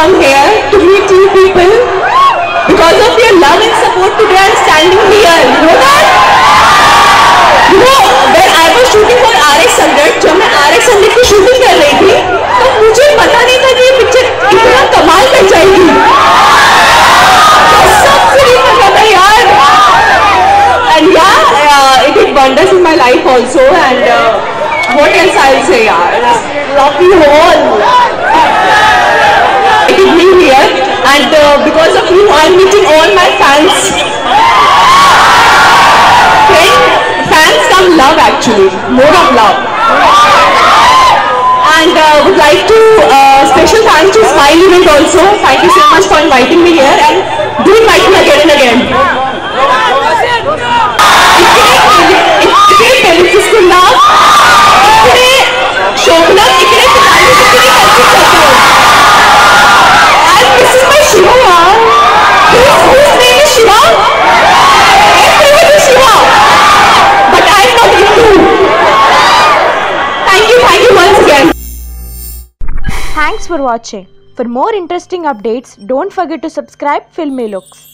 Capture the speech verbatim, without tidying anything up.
come here to meet you people. Because of your love and support today I'm standing here. You know that? You know, when I was shooting for R X one hundred, जब मैं R X one hundred की shooting कर रही थी, तो मुझे पता नहीं था कि ये picture इतना कमाल कर जाएगी. सबसे नहीं पता था यार. And yeah, uh, it did wonders in my life also. And uh, what else I'll say, yaar? Love you all. It is me here, and uh, because of you, I'm meeting all my fans. Friend, fans come love actually, more of love. And uh, would like to uh, special thanks to Smile Event also. Thank you so much for inviting me here, and do invite me again and again. इतने parents को नाम, इतने शोभना, इतने पिताजी को इतनी अच्छी करते हो. And this is my Shiva, yaar. Whose whose name is Shiva? Everyone is Shiva. But I'm not Hindu. Thank you, thank you once again. Thanks for watching. For more interesting updates, don't forget to subscribe Filmy Looks.